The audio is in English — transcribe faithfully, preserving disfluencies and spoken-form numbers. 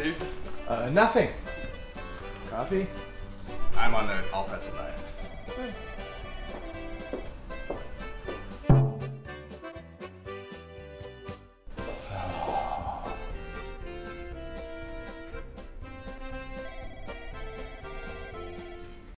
dude? Uh, nothing. Coffee? I'm on an all pretzel diet.